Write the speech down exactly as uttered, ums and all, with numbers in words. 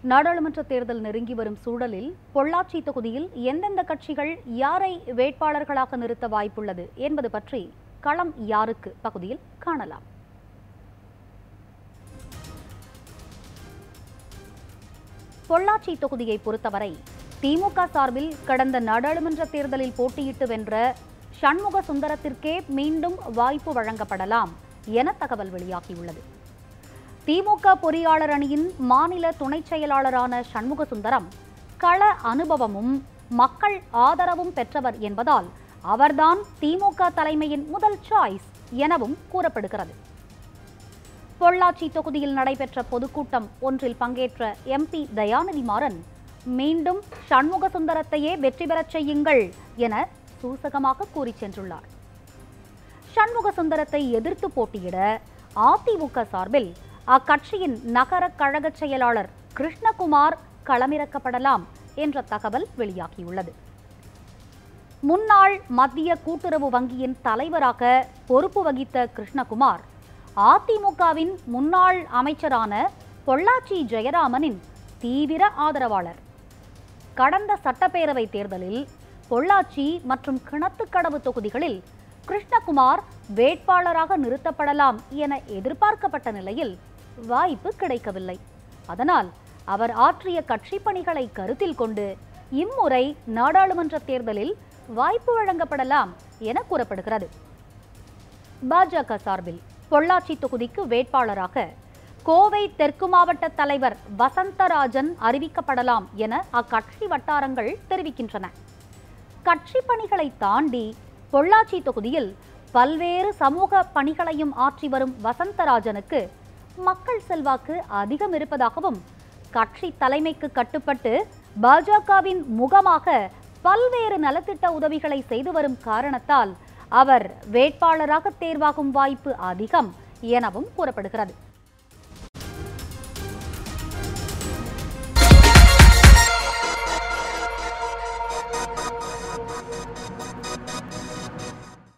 நாடாளுமன்ற தேர்தல் நெருங்கி வரும் சூழலில் பொள்ளாச்சி தொகுதியில் எந்தெந்த கட்சிகள் யாரை வேட்பாளர்களாக நிறுத்த வாய்ப்புள்ளது என்பது பற்றி களம் யாருக்கு பகுதியில் காணலாம். பொள்ளாச்சி தொகுதியை பொறுத்தவரை திமுக சார்பில் கடந்த நாடாளுமன்ற தேர்தலில் போட்டியிட்டு வென்ற சண்முக சுந்தரத்திற்கே மீண்டும் வாய்ப்பு வழங்கப்படலாம் என தகவல் வெளியாகியுள்ளது. திமுக பொறியாளர் அணியின் மாநில துணை செயலாளரான சண்முக சுந்தரம் கள அனுபவமும் மக்கள் ஆதரவும் பெற்றவர் என்பதால் அவர்தான் திமுக தலைமையின் முதல் சாய்ஸ் எனவும் கூறப்படுகிறது. பொள்ளாச்சி தொகுதியில் நடைபெற்ற பொதுக்கூட்டம் ஒன்றில் பங்கேற்ற எம்பி தயாநிதி மாறன் மீண்டும் சண்முக சுந்தரத்தையே வெற்றி பெறச் செய்யுங்கள் என சூசகமாக கூறி சென்றுள்ளார். சண்முக சுந்தரத்தை எதிர்த்து போட்டியிட அதிமுக சார்பில் அக்கட்சியின் நகர கழக செயலாளர் கிருஷ்ணகுமார் களமிறக்கப்படலாம் என்ற தகவல் வெளியாகியுள்ளது. முன்னாள் மத்திய கூட்டுறவு வங்கியின் தலைவராக பொறுப்பு வகித்த கிருஷ்ணகுமார் அதிமுகவின் முன்னாள் அமைச்சரான பொள்ளாச்சி ஜெயராமனின் தீவிர ஆதரவாளர். கடந்த சட்டப்பேரவை தேர்தலில் பொள்ளாச்சி மற்றும் கிணத்துக்கடவு தொகுதிகளில் கிருஷ்ணகுமார் வேட்பாளராக நிறுத்தப்படலாம் என எதிர்பார்க்கப்பட்ட நிலையில் வாய்ப்பு கிடைக்கவில்லை. அதனால் அவர் ஆற்றிய கட்சி பணிகளை கருத்தில் கொண்டு இம்முறை நாடாளுமன்ற தேர்தலில் வாய்ப்பு வழங்கப்படலாம் என கூறப்படுகிறது. பாஜக சார்பில் பொள்ளாச்சி தொகுதிக்கு வேட்பாளராக கோவை தெற்கு மாவட்ட தலைவர் வசந்தராஜன் அறிவிக்கப்படலாம் என அக்கட்சி வட்டாரங்கள் தெரிவிக்கின்றன. கட்சி பணிகளை தாண்டி பொள்ளாச்சி தொகுதியில் பல்வேறு சமூக பணிகளையும் ஆற்றி வரும் வசந்தராஜனுக்கு மக்கள் செல்வாக்கு அதிகம் இருப்பதாகவும் கட்சி தலைமைக்கு கட்டுப்பட்டு பாஜகவின் முகமாக பல்வேறு நலத்திட்ட உதவிகளை செய்து வரும் காரணத்தால் அவர் வேட்பாளராக தேர்வாகும் வாய்ப்பு அதிகம் எனவும் கூறப்படுகிறது.